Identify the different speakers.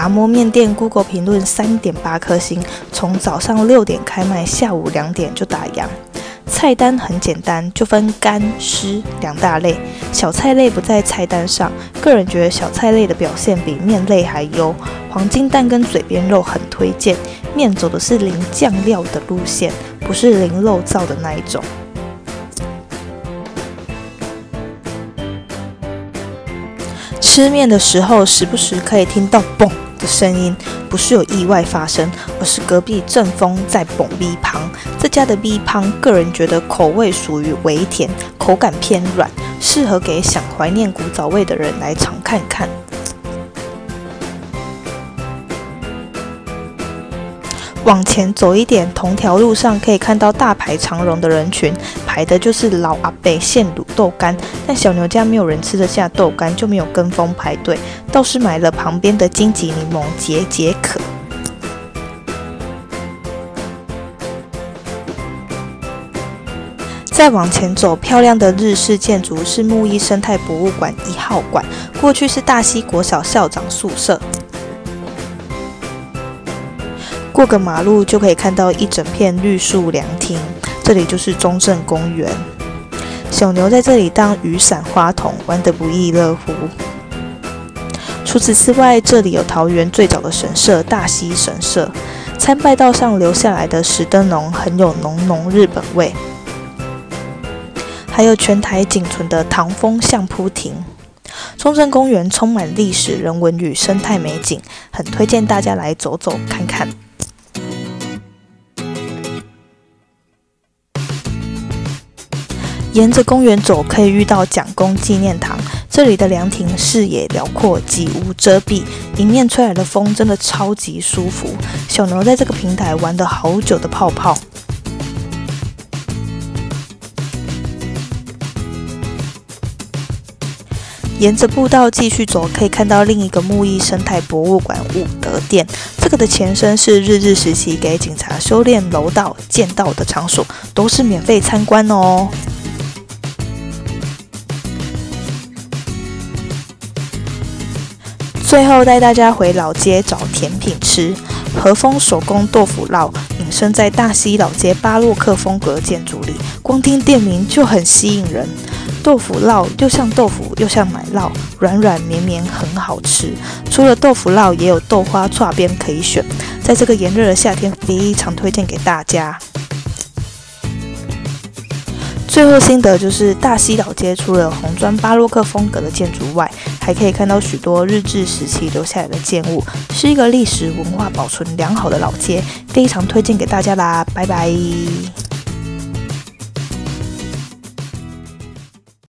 Speaker 1: 达摩面店 Google 评论3.8颗星，从早上6点开卖，下午2点就打烊。菜单很简单，就分干湿2大类，小菜类不在菜单上。个人觉得小菜类的表现比面类还优，黄金蛋跟嘴边肉很推荐。面走的是零酱料的路线，不是零肉燥的那一种。吃面的时候，时不时可以听到嘣的声音，不是有意外发生，而是隔壁正风在嘣咪旁。这家的咪旁，个人觉得口味属于微甜，口感偏软，适合给想怀念古早味的人来尝看看。往前走一点，同条路上可以看到大排长龙的人群，排的就是老阿伯现卤豆干。但小牛家没有人吃得下豆干，就没有跟风排队，倒是买了旁边的荆棘柠檬解渴。再往前走，漂亮的日式建筑是木艺生态博物馆1号馆，过去是大溪国小校长宿舍。过个马路就可以看到一整片绿树凉亭，这里就是中正公园。小牛在这里当雨伞花童，玩得不亦乐乎。除此之外，这里有桃园最早的神社大溪神社，参拜道上留下来的石灯笼很有浓日本味。还有全台仅存的唐风相扑亭。中正公园充满历史、人文与生态美景，很推荐大家来走走看看。沿着公园走，可以遇到蒋公纪念堂。这里的凉亭视野辽阔，几无遮蔽，迎面吹来的风真的超级舒服。小牛在这个平台玩了好久的泡泡。沿着步道继续走，可以看到另一个木艺生态博物馆武德殿。这个的前身是日治时期给警察修炼柔道、剑道的场所，都是免费参观哦。最后带大家回老街找甜品吃，和风手工豆腐烙隐身在大溪老街巴洛克风格建筑里，光听店名就很吸引人。豆腐烙又像豆腐又像奶酪，软软绵绵，很好吃。除了豆腐烙，也有豆花剉边可以选，在这个炎热的夏天，非常推荐给大家。最后心得就是大溪老街除了红砖巴洛克风格的建筑外，还可以看到许多日治时期留下来的建物，是一个历史文化保存良好的老街，非常推荐给大家啦！拜拜。